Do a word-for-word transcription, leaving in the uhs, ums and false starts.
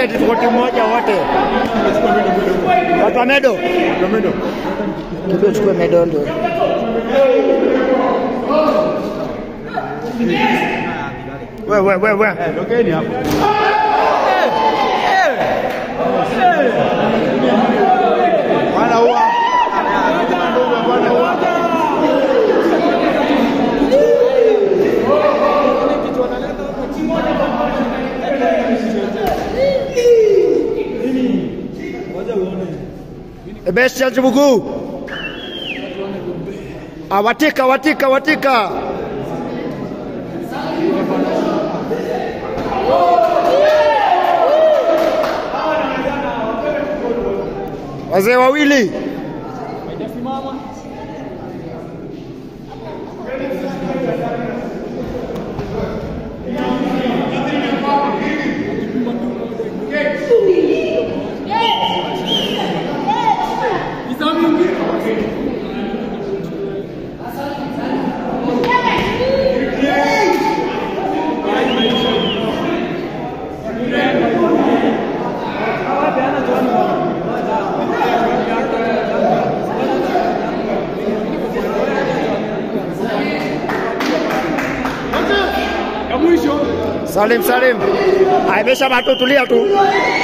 wote tuko timu moja wote. Watu wa Medo. Medo. Kido chukue Medo ndio. Wewe wewe wewe. Eh, tokeni hapo. Bwana huwa. Bwana huwa. Best chance buku. Ah, watika watika watika. Wazee wawili. Salim Salim. Aibesha batu tulia tu.